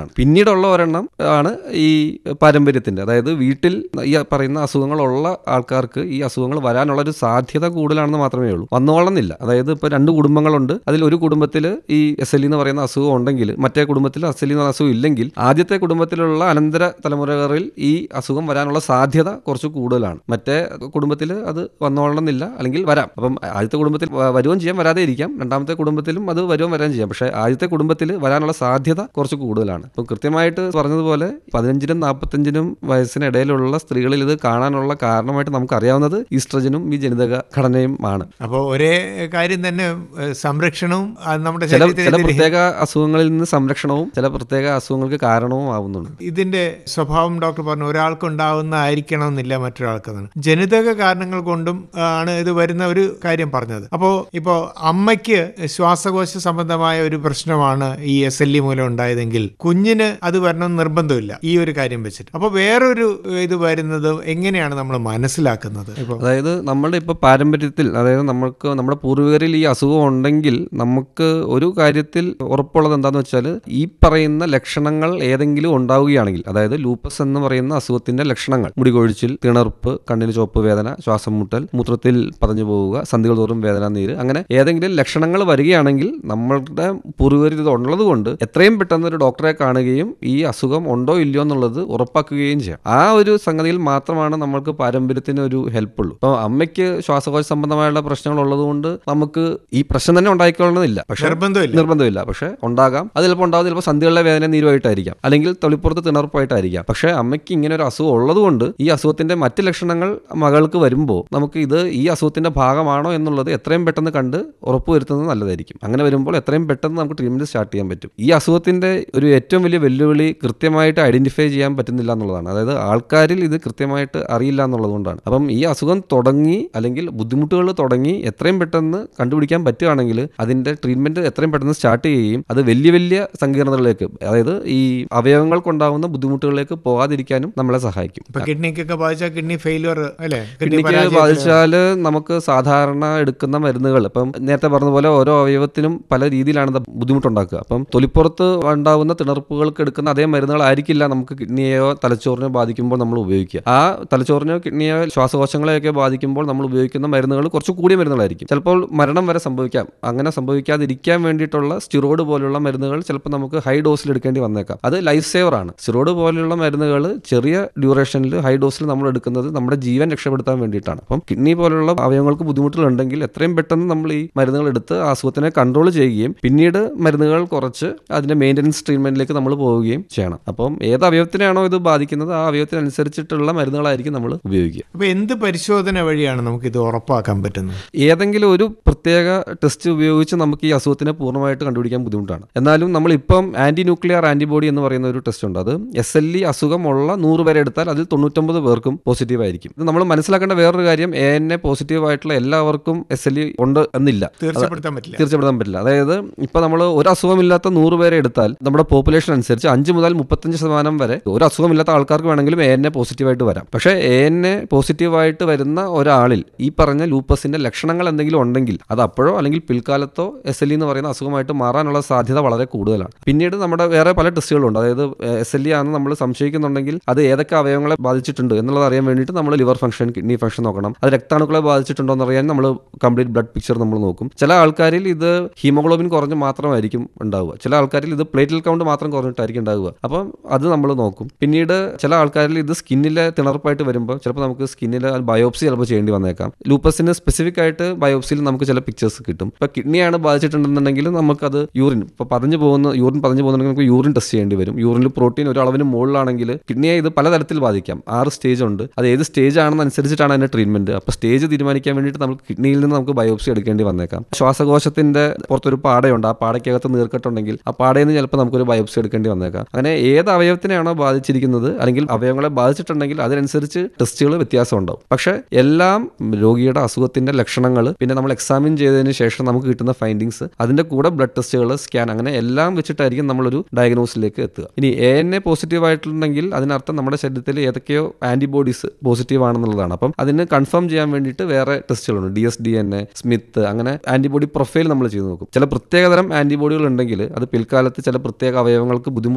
പിന്നീടുള്ള ഒരെണ്ണം ആണ് ഈ പാരമ്പര്യത്തിൻ്റെ, അതായത് വീട്ടിൽ ഈ പറയുന്ന അസുഖങ്ങളുള്ള ആൾക്കാർക്ക് ഈ അസുഖങ്ങൾ വരാനുള്ളൊരു സാധ്യത കൂടുതലാണെന്ന് മാത്രമേ ഉള്ളൂ. വന്നോളന്നില്ല. അതായത് ഇപ്പോൾ 2 കുടുംബങ്ങളുണ്ട്, അതിൽ ഒരു കുടുംബത്തിൽ ഈ SLE എന്ന് പറയുന്ന അസുഖം ഉണ്ടെങ്കിൽ മറ്റേ കുടുംബത്തിൽ SLE എന്ന് പറയുന്ന അസുഖം ഇല്ലെങ്കിൽ ആദ്യത്തെ കുടുംബത്തിലുള്ള അനന്തര തലമുറകളിൽ ഈ അസുഖം വരാനുള്ള സാധ്യത കുറച്ച് കൂടുതലാണ്. മറ്റേ കുടുംബത്തിൽ അത് വന്നോളണമെന്നില്ല, അല്ലെങ്കിൽ വരാം. അപ്പം ആദ്യത്തെ കുടുംബത്തിൽ വരുകയും ചെയ്യാം, വരാതെ ഇരിക്കാം. രണ്ടാമത്തെ കുടുംബത്തിലും അത് വരുകയും വരാൻ ചെയ്യാം. പക്ഷേ ആദ്യത്തെ കുടുംബത്തിൽ വരാനുള്ള സാധ്യത കുറച്ച് കൂടുതലാണ്. അപ്പം കൃത്യമായിട്ട് പറഞ്ഞതുപോലെ 15നും 45നും വയസ്സിനിടയിലുള്ള സ്ത്രീകളിൽ ഇത് കാണാനുള്ള കാരണമായിട്ട് നമുക്കറിയാവുന്നത് ഈസ്ട്രജനും ഈ ജനിതക ഘടനയും ആണ്. അപ്പോൾ ഒരേ കാര്യം തന്നെ സംരക്ഷണവും നമ്മുടെ ചില പ്രത്യേക അസുഖങ്ങളിൽ നിന്ന് സംരക്ഷണവും ചില പ്രത്യേക അസുഖങ്ങൾക്ക് കാരണവും ആവുന്നുണ്ട്. ഇതിന്റെ സ്വഭാവം ഡോക്ടർ പറഞ്ഞു ഒരാൾക്ക് ഉണ്ടാവുന്നതായിരിക്കണമെന്നില്ല മറ്റൊരാൾക്ക്. ജനിതക കാരണങ്ങൾ കൊണ്ടും ആണ് ഇത് വരുന്ന ഒരു കാര്യം പറഞ്ഞത്. അപ്പോൾ ഇപ്പോൾ അമ്മയ്ക്ക് ശ്വാസകോശ സംബന്ധമായ ഒരു പ്രശ്നമാണ് ഈ SLE മൂലം ഉണ്ടായതെങ്കിൽ കുഞ്ഞിന് അത് വരണം നിർബന്ധമില്ല ഈ ഒരു കാര്യം വെച്ചിട്ട്. അപ്പോൾ വേറൊരു ഇത് വരുന്നത് എങ്ങനെയാണ് നമ്മൾ മനസ്സിലാക്കുന്നത്? അതായത് നമ്മുടെ ഇപ്പോൾ പാരമ്പര്യത്തിൽ, അതായത് നമുക്ക് നമ്മുടെ പൂർവികരിൽ ഈ അസുഖം ഉണ്ടെങ്കിൽ നമുക്ക് ഒരു കാര്യത്തിൽ ഉറപ്പുള്ളത് എന്താണെന്ന് വെച്ചാൽ ഈ പറയുന്ന ലക്ഷണങ്ങൾ ഏതെങ്കിലും ഉണ്ടാവുകയാണെങ്കിൽ, അതായത് ലൂപ്പസ് എന്ന് പറയുന്ന അസുഖത്തിന്റെ ലക്ഷണങ്ങൾ മുടികൊഴിച്ചിൽ, തിണർപ്പ്, കണ്ണിന് ചുവപ്പ് വേദന, ശ്വാസം മുട്ടൽ, മൂത്രത്തിൽ പതഞ്ഞു പോവുക, സന്ധികൾ തോറും വേദന, നീര്, അങ്ങനെ ഏതെങ്കിലും ലക്ഷണങ്ങൾ വരികയാണെങ്കിൽ നമ്മളുടെ പൂർവികരിൽ ഇത് ഉള്ളത് കൊണ്ട് എത്രയും പെട്ടെന്ന് ഒരു ഡോക്ടറെ കാണുകയും ഈ അസുഖം ഉണ്ടോ ഇല്ലയോ എന്നുള്ളത് ഉറപ്പാക്കുകയും ചെയ്യാം. ആ ഒരു സംഗതിയിൽ മാത്രമാണ് നമ്മൾക്ക് പാരമ്പര്യത്തിന് ഒരു ഹെൽപ്പ് ഉള്ളൂ. ഇപ്പോൾ അമ്മയ്ക്ക് ശ്വാസകോശ സംബന്ധമായുള്ള പ്രശ്നങ്ങൾ ഉള്ളതുകൊണ്ട് നമുക്ക് ഈ പ്രശ്നം തന്നെ ഉണ്ടായിക്കൊള്ളണമെന്നില്ല, പക്ഷേ നിർബന്ധമില്ല. പക്ഷേ ഉണ്ടാകാം. അത് ചിലപ്പോൾ ഉണ്ടാകും, ചിലപ്പോൾ സന്ധികളിലെ വേദന നീരുമായിട്ടായിരിക്കാം, അല്ലെങ്കിൽ തൊളിപ്പുറത്ത് തിണർപ്പായിട്ടായിരിക്കാം. പക്ഷേ അമ്മയ്ക്ക് ഇങ്ങനെ ഒരു അസുഖം ഉള്ളതുകൊണ്ട് ഈ അസുഖത്തിന്റെ മറ്റ് ലക്ഷണങ്ങൾ മകൾക്ക് വരുമ്പോൾ നമുക്ക് ഇത് ഈ അസുഖത്തിന്റെ ഭാഗമാണോ എന്നുള്ളത് എത്രയും പെട്ടെന്ന് കണ്ട് ഉറപ്പുവരുത്തുന്നത് നല്ലതായിരിക്കും. അങ്ങനെ വരുമ്പോൾ എത്രയും പെട്ടെന്ന് നമുക്ക് ട്രീറ്റ്മെന്റ് സ്റ്റാർട്ട് ചെയ്യാൻ പറ്റും. ഈ അസുഖത്തിന്റെ ഒരു ഏറ്റവും വലിയ വെല്ലുവിളി കൃത്യമായിട്ട് ഐഡന്റിഫൈ ചെയ്യാൻ പറ്റുന്നില്ല എന്നുള്ളതാണ്. അതായത് ആൾക്കാരിൽ ഇത് കൃത്യമായിട്ട് അറിയില്ല എന്നുള്ളതുകൊണ്ടാണ്. അപ്പം ഈ അസുഖം തുടങ്ങി അല്ലെങ്കിൽ ബുദ്ധിമുട്ടുകൾ തുടങ്ങി എത്രയും പെട്ടെന്ന് കണ്ടുപിടിക്കാൻ പറ്റുകയാണെങ്കിൽ അതിന്റെ ട്രീറ്റ്മെന്റ് എത്രയും പെട്ടെന്ന് സ്റ്റാർട്ട് ചെയ്യുകയും അത് വലിയ വലിയ സങ്കീർണതകളിലേക്ക്, അതായത് ഈ അവയവങ്ങൾക്കുണ്ടാകുന്ന ബുദ്ധിമുട്ടുകളിലേക്ക് പോകാതിരിക്കാനും നമ്മളെ സഹായിക്കും. കിഡ്നിക്കൊക്കെ ബാധിച്ചാൽ കിഡ്നി ഫെയിലിയർ അല്ലേ, കിഡ്നിക്ക് ബാധിച്ചാൽ നമുക്ക് സാധാരണ എടുക്കുന്ന മരുന്നുകൾ, ഇപ്പം നേരത്തെ പറഞ്ഞ പോലെ ഓരോ അവയവത്തിനും പല രീതിയിലാണ് ബുദ്ധിമുട്ടുണ്ടാക്കുക. അപ്പം തൊലിപ്പുറത്ത് ഉണ്ടാകുന്ന തിണർപ്പുകൾക്ക് എടുക്കുന്ന അതേ മരുന്നുകളായിരിക്കില്ല നമുക്ക് കിഡ്നിയെയോ തലച്ചോറിനെയോ ബാധിക്കുമ്പോൾ നമ്മൾ ഉപയോഗിക്കുക. ആ തലച്ചോറിനെയോ കിഡ്നിയോ ശ്വാസകോശങ്ങളെയൊക്കെ ബാധിക്കുമ്പോൾ നമ്മൾ ഉപയോഗിക്കുന്ന മരുന്നുകൾ കുറച്ച് കൂടിയ മരുന്നുകളായിരിക്കും. ചിലപ്പോൾ മരണം വരെ സംഭവിക്കാം. അങ്ങനെ സംഭവിക്കാതിരിക്കാൻ വേണ്ടിയിട്ടുള്ള സ്റ്റിറോയിഡ് പോലുള്ള മരുന്നുകൾ ചിലപ്പോൾ നമുക്ക് ഹൈ ഡോസിൽ എടുക്കേണ്ടി വന്നേക്കാം. അത് ലൈഫ് സേവർ ആണ്. സ്റ്റിറോയിഡ് പോലുള്ള മരുന്നുകൾ ചെറിയ ഡ്യൂറേഷനിൽ ഹൈ ഡോസിൽ നമ്മൾ എടുക്കുന്നത് നമ്മുടെ ജീവൻ രക്ഷപ്പെടുത്താൻ വേണ്ടിയിട്ടാണ്. അപ്പം കിഡ്നി പോലുള്ള അവയവങ്ങൾക്ക് ബുദ്ധിമുട്ടുകളുണ്ടെങ്കിൽ എത്രയും പെട്ടെന്ന് നമ്മൾ ഈ മരുന്നുകൾ എടുത്ത് അസുഖത്തിനെ കൺട്രോൾ ചെയ്യുകയും പിന്നീട് മരുന്നുകൾ കുറച്ച് അതിന്റെ മെയിൻ്റനൻസ് ട്രീറ്റ്മെന്റിലേക്ക് നമ്മൾ പോവുകയും ചെയ്യണം. അപ്പം ഏത് അവയവത്തിനാണോ ഇത് ബാധിക്കുന്നത് ആ അവയവത്തിനനുസരിച്ചിട്ടുള്ള മരുന്നുകളായിരിക്കും നമ്മൾ ഉപയോഗിക്കുക. അപ്പോൾ എന്ത് പരിശോധന വഴിയാണ് നമുക്ക് ഇത് ഉറപ്പാക്കാൻ പറ്റുന്നത്? ഏതെങ്കിലും ഒരു പ്രത്യേക ടെസ്റ്റ് ഉപയോഗിച്ച് നമുക്ക് ഈ അസുഖത്തിനെ പൂർണ്ണമായിട്ട് കണ്ടുപിടിക്കാൻ ബുദ്ധിമുട്ടാണ്. എന്നാലും നമ്മളിപ്പം ആന്റി ന്യൂക്ലിയർ ആന്റിബോഡി എന്ന് പറയുന്ന ഒരു ടെസ്റ്റ് ഉണ്ട്. അത് SLE അസുഖമുള്ള 100 പേരെ എടുത്താൽ അതിൽ 99 പേർക്കും പോസിറ്റീവ് ആയിരിക്കും. ഇത് നമ്മൾ മനസ്സിലാക്കേണ്ട വേറൊരു കാര്യം, ANA പോസിറ്റീവ് ആയിട്ടുള്ള എല്ലാവർക്കും SLE ഉണ്ട് എന്നില്ല, തീർച്ചപ്പെടുത്താൻ പറ്റില്ല. അതായത് ഇപ്പൊ നമ്മൾ ഒരു അസുഖമില്ലാത്ത 100 പേരെ എടുത്താൽ നമ്മുടെ പോപ്പുലേഷൻ അനുസരിച്ച് 5 മുതൽ 35% വരെ ഒരു അസുഖമില്ലാത്ത ആൾക്കാർക്ക് വേണമെങ്കിലും ANA പോസിറ്റീവായിട്ട് വരാം. പക്ഷേ ANA പോസിറ്റീവായിട്ട് വരുന്ന ഒരാളിൽ ഈ പറഞ്ഞ ലൂപ്പസിന്റെ ലക്ഷണങ്ങൾ എന്തെങ്കിലും ഉണ്ടെങ്കിൽ അത് അപ്പോഴോ അല്ലെങ്കിൽ പിൽക്കാലത്തോ SLE എന്ന് പറയുന്ന അസുഖമായിട്ട് മാറാനുള്ള സാധ്യത വളരെ കൂടുതലാണ്. പിന്നീട് നമ്മുടെ വേറെ പല ടെസ്റ്റുകളുണ്ട്. അതായത് SLE ആണെന്ന് നമ്മൾ സംശയിക്കുന്നുണ്ടെങ്കിൽ അത് ഏതൊക്കെ അവയവങ്ങളെ ബാധിച്ചിട്ടുണ്ട് എന്നുള്ളത് അറിയാൻ വേണ്ടിയിട്ട് നമ്മൾ ലിവർ ഫംഗ്ഷൻ, കിഡ്നി ഫംഗ്ഷൻ നോക്കണം. അത് രക്താണുക്കളെ ബാധിച്ചിട്ടുണ്ടോ എന്നറിയാൻ നമ്മൾ കംപ്ലീറ്റ് ബ്ലഡ് പിക്ചർ നമ്മൾ നോക്കും. ചില ആൾക്കാരിൽ ഇത് ഹീമോഗ്ലോബിൻ കുറഞ്ഞ് മാത്രമായിരിക്കും ഉണ്ടാവുക, ചില ആൾക്കാരിൽ ഇത് പ്ലേറ്റ്ലെറ്റ് കൗണ്ട് മാത്രം കുറഞ്ഞിട്ടായിരിക്കും ഉണ്ടാവുക. അപ്പം അത് നമ്മൾ നോക്കും. പിന്നീട് ചില ആൾക്കാരിൽ ഇത് സ്കിന്നിലെ തിണർപ്പായിട്ട് വരുമ്പോൾ ചിലപ്പോൾ നമുക്ക് സ്കിന്നിൽ ബയോപ്സി ചിലപ്പോൾ ചെയ്യേണ്ടി വന്നേക്കാം. ലൂപ്പസിന് സ്പെസിഫിക് ആയിട്ട് ബയോപ്സിയിൽ നമുക്ക് ചില പിക്ചേഴ്സ് കിട്ടും. ഇപ്പോൾ കിഡ്നിയാണ് ബാധിച്ചിട്ടുണ്ടെന്നുണ്ടെങ്കിൽ നമുക്കത് യൂറിൻ പതഞ്ഞു പോകുന്നുണ്ടെങ്കിൽ നമുക്ക് യൂറിൻ ടെസ്റ്റ് ചെയ്യേണ്ടി വരും. യൂറിനിൽ പ്രോട്ടീൻ ഒരു അളവിന് മുകളിലാണെങ്കിൽ കിഡ്നിയെ ഇത് പലതരത്തിൽ ബാധിക്കാം. 6 സ്റ്റേജ് ഉണ്ട്. അത് ഏത് സ്റ്റേജ് ആണെന്നനുസരിച്ചിട്ടാണ് അതിന്റെ ട്രീറ്റ്മെന്റ്. അപ്പോൾ സ്റ്റേജ് തീരുമാനിക്കാൻ വേണ്ടിയിട്ട് നമുക്ക് കിഡ്നിയിൽ നിന്ന് നമുക്ക് ബയോപ്സി എടുക്കേണ്ടി വന്നേക്കാം. ശ്വാസകോശത്തിന്റെ പുറത്തൊരു പാടയുണ്ട്, ആ പാടയ്ക്കകത്ത് നീർക്കെട്ടുണ്ടെങ്കിൽ ആ പാടയിൽ നിന്ന് ചിലപ്പോൾ നമുക്കൊരു ബയോപ്സി എടുക്കേണ്ടി വന്നേക്കാം. അങ്ങനെ ഏത് അവയവത്തിനെയാണോ ബാധിച്ചിരിക്കുന്നത് അല്ലെങ്കിൽ അവയവങ്ങളെ ബാധിച്ചിട്ടുണ്ടെങ്കിൽ അതിനനുസരിച്ച് ടെസ്റ്റുകൾ വ്യത്യാസം ഉണ്ടാവും. പക്ഷേ എല്ലാം രോഗിയുടെ അസുഖത്തിന്റെ ലക്ഷണങ്ങൾ, പിന്നെ നമ്മൾ എക്സാമിൻ ചെയ്തതിന് ശേഷം നമുക്ക് കിട്ടുന്ന ഫൈൻഡിങ്സ്, അതിന്റെ കൂടെ ബ്ലഡ് ടെസ്റ്റുകൾ, സ്കാൻ, അങ്ങനെ എല്ലാം വെച്ചിട്ടായിരിക്കും നമ്മളൊരു ഡയഗ്നോസിലേക്ക് എത്തുക. ഇനി ANA പോസിറ്റീവ് ആയിട്ടുണ്ടെങ്കിൽ അതിനർത്ഥം നമ്മുടെ ശരീരത്തിൽ ഏതൊക്കെയോ ആന്റിബോഡീസ് പോസിറ്റീവ് ആണെന്നുള്ളതാണ്. അപ്പം അതിന് കൺഫേം ചെയ്യാൻ വേണ്ടിയിട്ട് വേറെ ടെസ്റ്റുകളുണ്ട്. DSDNA, സ്മിത്ത്, അങ്ങനെ ആന്റിബോഡി പ്രൊഫൈൽ നമ്മൾ ചെയ്ത് നോക്കും. ചില പ്രത്യേകതരം ആന്റിബോഡികൾ ഉണ്ടെങ്കിൽ അത് പിൽക്കാലത്ത് ചില പ്രത്യേക അവയവങ്ങൾക്ക് ബുദ്ധിമുട്ട്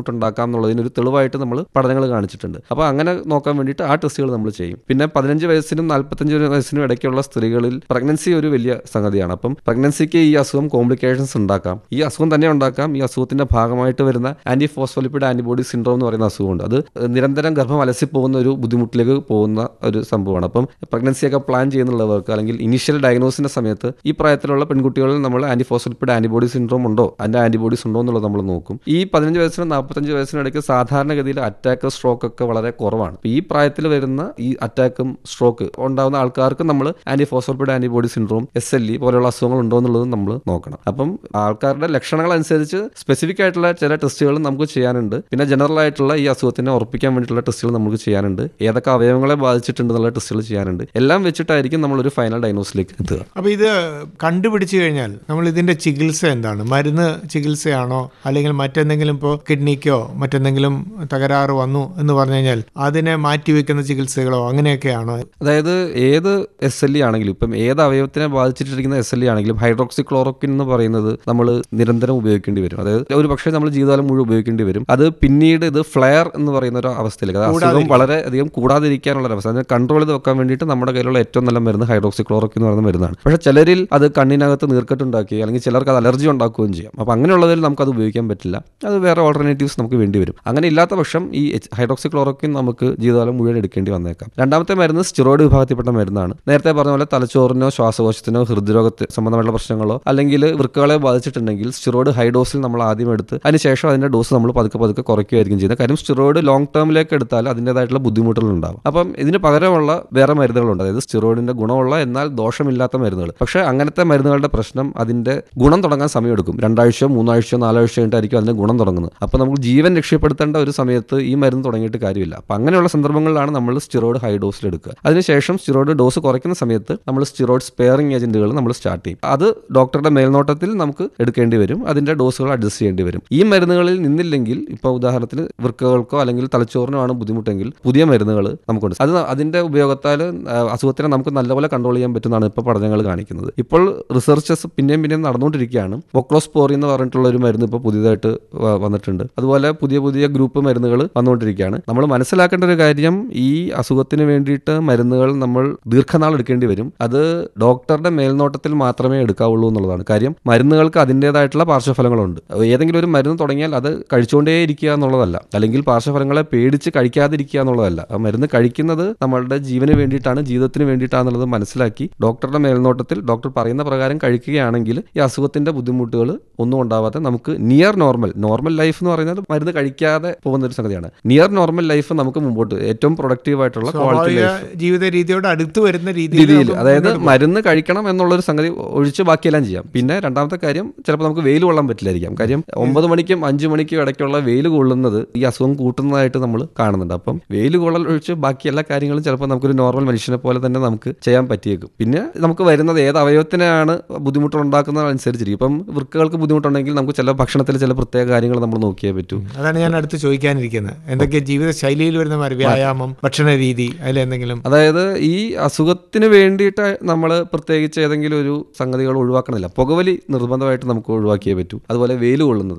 ബുദ്ധിമുട്ടുണ്ടാക്കാം എന്നുള്ളതിന് ഒരു തെളിവായിട്ട് നമ്മൾ പഠനങ്ങൾ കാണിച്ചിട്ടുണ്ട്. അപ്പോൾ അങ്ങനെ നോക്കാൻ വേണ്ടിയിട്ട് ആ ടെസ്റ്റുകൾ നമ്മൾ ചെയ്യും. പിന്നെ 15 വയസ്സിനും 45 വയസ്സിനും ഇടയ്ക്കുള്ള സ്ത്രീകളിൽ പ്രഗ്നൻസി ഒരു വലിയ സംഗതിയാണ്. അപ്പം പ്രഗ്നൻസിക്ക് ഈ അസുഖം കോംപ്ലിക്കേഷൻസ് ഉണ്ടാക്കാം, ഈ അസുഖം തന്നെ ഉണ്ടാക്കാം. ഈ അസുഖത്തിന്റെ ഭാഗമായിട്ട് വരുന്ന ആന്റി ഫോസ്ഫോലിപ്പിഡ് ആന്റിബോഡി സിൻഡ്രോം എന്ന് പറയുന്ന അസുഖമുണ്ട്. അത് നിരന്തരം ഗർഭം അലസിപ്പോകുന്ന ഒരു ബുദ്ധിമുട്ടിലേക്ക് പോകുന്ന ഒരു സംഭവമാണ്. അപ്പം പ്രഗ്നൻസിയൊക്കെ പ്ലാൻ ചെയ്യുന്നുള്ളവർക്ക് അല്ലെങ്കിൽ ഇനീഷ്യൽ ഡയഗ്നോസിന്റെ സമയത്ത് ഈ പ്രായത്തിലുള്ള പെൺകുട്ടികളിൽ നമ്മൾ ആന്റി ഫോസ്ഫോലിപ്പിഡ് ആന്റിബോഡി സിൻഡ്രോം ഉണ്ടോ, അതിന്റെ ആന്റിബോഡീസ് ഉണ്ടോ എന്നുള്ളത് നമ്മൾ നോക്കും. ഈ 15 വയസ്സിനും 45 വയസ്സിനും ഇടയ്ക്ക് സാധാരണഗതിയിൽ അറ്റാക്ക്, സ്ട്രോക്ക് ഒക്കെ വളരെ കുറവാണ്. ഈ പ്രായത്തിൽ വരുന്ന ഈ അറ്റാക്കും സ്ട്രോക്ക് ഉണ്ടാകുന്ന ആൾക്കാർക്ക് നമ്മൾ anti phospholipid antibody syndrome, SLE പോലെയുള്ള അസുഖങ്ങൾ ഉണ്ടോ എന്നുള്ളത് നമ്മൾ നോക്കണം. അപ്പം ആൾക്കാരുടെ ലക്ഷണങ്ങൾ അനുസരിച്ച് സ്പെസിഫിക് ആയിട്ടുള്ള ചില ടെസ്റ്റുകൾ നമുക്ക് ചെയ്യാനുണ്ട്. പിന്നെ ജനറൽ ആയിട്ടുള്ള ഈ അസുഖത്തിനെ ഉറപ്പിക്കാൻ വേണ്ടിയിട്ടുള്ള ടെസ്റ്റുകൾ നമുക്ക് ചെയ്യാനുണ്ട്. ഏതൊക്കെ അവയവങ്ങളെ ബാധിച്ചിട്ടുണ്ടെന്നുള്ള ടെസ്റ്റുകൾ ചെയ്യാനുണ്ട്. എല്ലാം വെച്ചിട്ടായിരിക്കും നമ്മളൊരു ഫൈനൽ ഡയഗ്നോസിലേക്ക് എത്തുക. അപ്പോൾ ഇത് കണ്ടുപിടിച്ചു കഴിഞ്ഞാൽ നമ്മൾ ഇതിന്റെ ചികിത്സ എന്താണ്? മരുന്ന് ചികിത്സയാണോ അല്ലെങ്കിൽ മറ്റെന്തെങ്കിലും, ഇപ്പോൾ കിഡ്നിക്കോ മറ്റെന്തെങ്കിലും തകരാറ് വന്നു എന്ന് പറഞ്ഞു കഴിഞ്ഞാൽ അതിനെ മാറ്റിവെക്കുന്ന ചികിത്സകളോ അങ്ങനെയൊക്കെയാണോ? അതായത് ഏത് SLE ആണെങ്കിലും, ഇപ്പം ഏത് അവയവത്തിനെ ബാധിച്ചിട്ടിരിക്കുന്ന SLE ആണെങ്കിലും ഹൈഡ്രോക്സി ക്ലോറോക്വിൻ എന്ന് പറയുന്നത് നമ്മൾ നിരന്തരം ഉപയോഗിക്കേണ്ടി വരും. അതായത് ഒരു പക്ഷേ നമ്മൾ ജീവിതകാലം മുഴുവൻ ഉപയോഗിക്കേണ്ടി വരും. അത് പിന്നീട് ഇത് ഫ്ലെയർ എന്ന് പറയുന്ന ഒരു അവസ്ഥയിലേക്ക്, അത് അസുഖം വളരെ അധികം കൂടാതിരിക്കാനുള്ള ഒരു അവസ്ഥ, അതിനെ കൺട്രോൾ ചെയ്ത് വെക്കാൻ വേണ്ടിയിട്ട് നമ്മുടെ കയ്യിലുള്ള ഏറ്റവും നല്ല മരുന്ന് ഹൈഡ്രോക്സി ക്ലോറോക്വിൻ എന്ന് പറയുന്ന മരുന്നാണ്. പക്ഷേ ചിലരിൽ അത് കണ്ണിനകത്ത് നീർക്കെട്ടുണ്ടാക്കി അല്ലെങ്കിൽ ചിലർക്ക് അത് അലർജി ഉണ്ടാക്കുകയും ചെയ്യാം. അപ്പോൾ അങ്ങനെയുള്ളതിൽ നമുക്കത് ഉപയോഗിക്കാൻ പറ്റില്ല. അത് വേറെ ഓൾട്ടർനേറ്റീവ്സ് നമുക്ക് വേണ്ടി വരും. അങ്ങനെ ഇല്ലാത്ത പക്ഷം ഈ ഹൈഡ്രോക്സി ക്ലോറോക്വിൻ നമുക്ക് ജീവിതകാലം മുഴുവൻ എടുക്കേണ്ടി വന്നേക്കാം. രണ്ടാമത്തെ മരുന്ന് സ്റ്റിറോയിഡ് വിഭാഗത്തിൽപ്പെട്ട മരുന്നാണ്. നേരത്തെ പറഞ്ഞ പോലെ തലച്ചോറിനോ ശ്വാസകോശത്തിനോ ഹൃദ്രോഗത്തെ സംബന്ധമായിട്ടുള്ള പ്രശ്നങ്ങളോ അല്ലെങ്കിൽ വൃക്കകളെ ബാധിച്ചിട്ടുണ്ടെങ്കിൽ സ്റ്റിറോയിഡ് ഹൈ ഡോസിൽ നമ്മൾ ആദ്യം എടുത്ത് അതിനുശേഷം അതിന്റെ ഡോസ് നമ്മൾ പതുക്കെ കുറയ്ക്കുകയായിരിക്കും ചെയ്യുന്നത്. കാര്യം സ്റ്റിറോയിഡ് ലോങ് ടേമിലേക്ക് എടുത്താൽ അതിൻ്റെതായിട്ടുള്ള ബുദ്ധിമുട്ടുകൾ ഉണ്ടാകും. അപ്പം ഇതിന് പകരമുള്ള വേറെ മരുന്നുകളുണ്ട്, അതായത് സ്റ്റിറോയിഡിന്റെ ഗുണമുള്ള എന്നാൽ ദോഷമില്ലാത്ത മരുന്നുകൾ. പക്ഷേ അങ്ങനത്തെ മരുന്നുകളുടെ പ്രശ്നം അതിന്റെ ഗുണം തുടങ്ങാൻ സമയമെടുക്കും. 2 ആഴ്ചയോ 3 ആഴ്ചയോ 4 ആഴ്ചയോ കഴിഞ്ഞിട്ടായിരിക്കും അതിന്റെ ഗുണം തുടങ്ങുന്നത്. അപ്പോൾ നമുക്ക് ജീവൻ രക്ഷപ്പെടുത്തേണ്ട ഒരു സമയത്ത് ഈ മരുന്ന് തുടങ്ങിയിട്ട് കാര്യമില്ല. അപ്പം അങ്ങനെയുള്ള സന്ദർഭങ്ങളിലാണ് നമ്മൾ സ്റ്റിറോയിഡ് ഹൈ ഡോസിൽ എടുക്കുക. അതിനുശേഷം സ്റ്റിറോയിഡ് ഡോസ് കുറയ്ക്കുന്ന സമയത്ത് നമ്മൾ സ്റ്റിറോയിഡ് സ്പെയറിംഗ് ഏജന്റുകൾ നമ്മൾ സ്റ്റാർട്ട് ചെയ്യും. അത് ഡോക്ടറുടെ മേൽനോട്ടത്തിൽ നമുക്ക് എടുക്കേണ്ടി വരും. അതിന്റെ ഡോസുകൾ അഡ്ജസ്റ്റ് ചെയ്യേണ്ടി വരും. ഈ മരുന്നുകളിൽ നിന്നില്ലെങ്കിൽ, ഇപ്പോൾ ഉദാഹരണത്തിന് വൃക്കകൾക്കോ അല്ലെങ്കിൽ തലച്ചോറിനോ ആണ് ബുദ്ധിമുട്ടെങ്കിൽ പുതിയ മരുന്നുകൾ നമുക്കുണ്ട്. അത് അതിന്റെ ഉപയോഗത്താൽ അസുഖത്തിനെ നമുക്ക് നല്ലപോലെ കൺട്രോൾ ചെയ്യാൻ പറ്റുന്നതാണ് ഇപ്പോൾ പഠനങ്ങൾ കാണിക്കുന്നത്. ഇപ്പോൾ റിസർച്ചസ് പിന്നെയും നടന്നുകൊണ്ടിരിക്കുകയാണ്. വോക്ലോസ്പോറി എന്ന് പറഞ്ഞിട്ടുള്ള ഒരു മരുന്ന് ഇപ്പോൾ പുതിയതായിട്ട് വന്നിട്ടുണ്ട്. അതുപോലെ പുതിയ ഗ്രൂപ്പ് മരുന്നുകൾ വന്നുകൊണ്ടിരിക്കുകയാണ്. നമ്മൾ മനസ്സിലാക്കേണ്ട ഒരു കാര്യം, ഈ അസുഖത്തിന് വേണ്ടിയിട്ട് മരുന്നുകൾ നമ്മൾ ദീർഘനാൾ എടുക്കേണ്ടി വരും. അത് ഡോക്ടറുടെ മേൽനോട്ടത്തിൽ മാത്രമേ എടുക്കാവുള്ളൂ എന്നുള്ളതാണ് കാര്യം. മരുന്നുകൾക്ക് അതിൻ്റെതായിട്ടുള്ള പാർശ്വഫലങ്ങളുണ്ട്. ഏതെങ്കിലും ഒരു മരുന്ന് തുടങ്ങിയാൽ അത് കഴിച്ചുകൊണ്ടേ ഇരിക്കുക എന്നുള്ളതല്ല, അല്ലെങ്കിൽ പാർശ്വഫലങ്ങളെ പേടിച്ച് കഴിക്കാതിരിക്കുക എന്നുള്ളതല്ല. ആ മരുന്ന് കഴിക്കുന്നത് നമ്മളുടെ ജീവന് വേണ്ടിയിട്ടാണ്, ജീവിതത്തിന് വേണ്ടിയിട്ടാണെന്നുള്ളത് മനസ്സിലാക്കി ഡോക്ടറുടെ മേൽനോട്ടത്തിൽ ഡോക്ടർ പറയുന്ന പ്രകാരം കഴിക്കുകയാണെങ്കിൽ ഈ അസുഖത്തിന്റെ ബുദ്ധിമുട്ടുകൾ ഒന്നും ഉണ്ടാവാതെ നമുക്ക് നിയർ നോർമൽ ലൈഫ് എന്ന് പറയുന്നത് മരുന്ന് കഴിക്കാതെ പോകുന്ന ഒരു സംഗതിയാണ്. നിയർ നോർമൽ ലൈഫ് നമുക്ക് മുമ്പോട്ട് ഏറ്റവും പ്രൊഡക്റ്റീവ് ആയിട്ടുള്ള ക്വാളിറ്റി ജീവിത രീതിയോട് അടുത്ത് വരുന്ന രീതിയിൽ, അതായത് മരുന്ന് കഴിക്കണം എന്നുള്ളൊരു സംഗതി ഒഴിച്ച് ബാക്കിയെല്ലാം ചെയ്യാം. പിന്നെ രണ്ടാമത്തെ കാര്യം, ചിലപ്പോൾ നമുക്ക് വെയിൽ കൊള്ളാൻ പറ്റില്ലായിരിക്കാം. കാര്യം 9 മണിക്കും 5 മണിക്കും ഇടയ്ക്കുള്ള വെയിൽ കൊള്ളുന്നത് ഈ അസുഖം കൂട്ടുന്നതായിട്ട് നമ്മൾ കാണുന്നുണ്ട്. അപ്പം വെയിൽ കൊള്ളൽ ഒഴിച്ച് ബാക്കി എല്ലാ കാര്യങ്ങളും ചിലപ്പോൾ നമുക്കൊരു നോർമൽ മനുഷ്യനെ പോലെ തന്നെ നമുക്ക് ചെയ്യാൻ പറ്റിയേക്കും. പിന്നെ നമുക്ക് വരുന്നത് ഏത് അവയവത്തിനാണ് ബുദ്ധിമുട്ടുണ്ടാക്കുന്നതനുസരിച്ചിരിക്കും. ഇപ്പം വൃക്കകൾക്ക് ബുദ്ധിമുട്ടുണ്ടെങ്കിൽ നമുക്ക് ചില ഭക്ഷണത്തിൽ ചില പ്രത്യേക കാര്യങ്ങൾ നമ്മൾ നോക്കിയേ പറ്റൂ. അതാണ് ഞാൻ അടുത്ത് ചോദിക്കാനിരിക്കുന്നത്. എന്തൊക്കെ ജീവിത ശൈലിയിൽ വരുന്ന വ്യായാമം, ഭക്ഷണ രീതി, അതിലെന്തെങ്കിലും, അതായത് ഈ അസുഖത്തിന് വേണ്ടിയിട്ട് നമ്മൾ പ്രത്യേകിച്ച് ഏതെങ്കിലും ഒരു സംഗതികൾ ഒഴിവാക്കണില്ല. പുകവലി നിർബന്ധമായിട്ട് നമുക്ക് ഒഴിവാക്കിയേ പറ്റൂ. അതുപോലെ വെയിൽ കൊള്ളുന്നത്,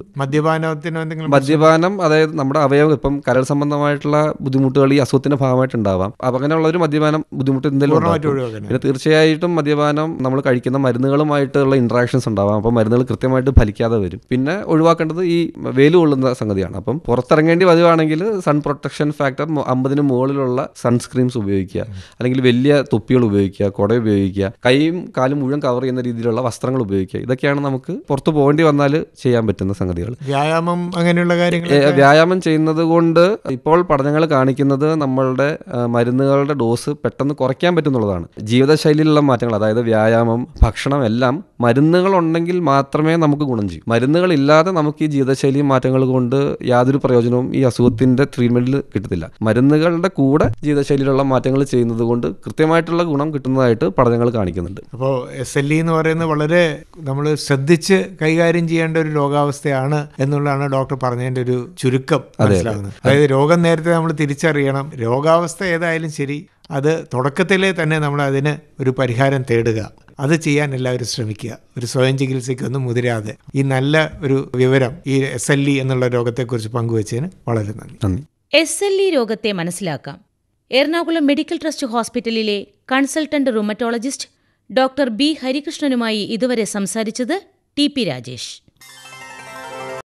മദ്യപാനം, അതായത് നമ്മുടെ അവയവം ഇപ്പം കരൾ സംബന്ധമായിട്ടുള്ള ബുദ്ധിമുട്ടുകൾ ഈ അസുഖത്തിന്റെ ഭാഗമായിട്ട് ഉണ്ടാവാം. അങ്ങനെയുള്ള ഒരു മദ്യപാനം ബുദ്ധിമുട്ട് എന്തെങ്കിലും. പിന്നെ തീർച്ചയായിട്ടും മദ്യപാനം നമ്മൾ കഴിക്കുന്ന മരുന്നുകളുമായിട്ടുള്ള ഇന്ററാക്ഷൻസ് ഉണ്ടാവാം. അപ്പം മരുന്നുകൾ കൃത്യമായിട്ട് ഫലിക്കാതെ വരും. പിന്നെ ഒഴിവാക്കേണ്ടത് ഈ വെയിൽ കൊള്ളുന്ന സംഗതിയാണ്. അപ്പം പുറത്തിറങ്ങേണ്ടി വരുവാണെങ്കിൽ സൺ പ്രൊട്ടക്ഷൻ ഫാക്ടർ 50-ന് മുകളിലുള്ള സൺസ്ക്രീംസ് ഉപയോഗിക്കുക, അല്ലെങ്കിൽ വലിയ തൊപ്പികൾ ഉപയോഗിക്കുക, കുട ഉപയോഗിക്കുക, കൈയും കാലും മുഴുവൻ കവർ ചെയ്യുന്ന രീതിയിലുള്ള വസ്ത്രങ്ങൾ ഉപയോഗിക്കുക. ഇതൊക്കെയാണ് നമുക്ക് പുറത്തു പോകേണ്ടി വന്നാൽ ചെയ്യാൻ പറ്റുന്ന സംഗതികൾ. വ്യായാമം, അങ്ങനെയുള്ള കാര്യങ്ങൾ. വ്യായാമം ചെയ്യുന്നത് കൊണ്ട് ഇപ്പോൾ പഠനങ്ങൾ കാണിക്കുന്നത് നമ്മളുടെ മരുന്നുകളുടെ ഡോസ് പെട്ടെന്ന് കുറയ്ക്കാൻ പറ്റുന്നുള്ളതാണ്. ജീവിതശൈലിയിലുള്ള മാറ്റങ്ങൾ, അതായത് വ്യായാമം, ഭക്ഷണം, എല്ലാം മരുന്നുകൾ ഉണ്ടെങ്കിൽ മാത്രമേ നമുക്ക് ഗുണം ചെയ്യൂ. മരുന്നുകളില്ലാതെ നമുക്ക് ഈ ജീവിതശൈലി മാറ്റങ്ങൾ കൊണ്ട് യാതൊരു പ്രയോജനവും ഈ അസുഖത്തിന്റെ ട്രീറ്റ്മെന്റിൽ കിട്ടത്തില്ല. മരുന്നുകളുടെ കൂടെ ജീവിതശൈലിയിലുള്ള മാറ്റങ്ങൾ ചെയ്യുന്നത് കൊണ്ട് കൃത്യമായിട്ടുള്ള ഗുണം കിട്ടുന്നതായിട്ട് പഠനങ്ങൾ കാണിക്കുന്നുണ്ട്. അപ്പോൾ SLE എന്ന് പറയുന്നത് വളരെ നമ്മൾ ശ്രദ്ധിച്ച് കൈകാര്യം ചെയ്യേണ്ട ഒരു രോഗാവസ്ഥയാണ് എന്നുള്ളതാണ് ഡോക്ടർ പറഞ്ഞതിന്റെ ഒരു ചുരുക്കം മനസ്സിലാകുന്നത്. അതായത് രോഗം നേരത്തെ നമ്മൾ തിരിച്ചറിയണം. രോഗാവസ്ഥ ഏതായാലും ശരി, അത് തുടക്കത്തിലേ തന്നെ നമ്മൾ അതിന് ഒരു പരിഹാരം തേടുക. അത് ചെയ്യാൻ എല്ലാവരും ശ്രമിക്കുക. ഒരു സ്വയം ചികിത്സയ്ക്കൊന്നും മുതിരാതെ ഈ നല്ല ഒരു വിവരം ഈ SLE എന്നുള്ള രോഗത്തെക്കുറിച്ച് പങ്കുവച്ചതിന് വളരെ നന്ദി. SLE രോഗത്തെ മനസ്സിലാക്കാം. എറണാകുളം മെഡിക്കൽ ട്രസ്റ്റ് ഹോസ്പിറ്റലിലെ കൺസൾട്ടന്റ് റുമറ്റോളജിസ്റ്റ് ഡോക്ടർ B ഹരികൃഷ്ണനുമായി ഇതുവരെ സംസാരിച്ചത് TP രാജേഷ്.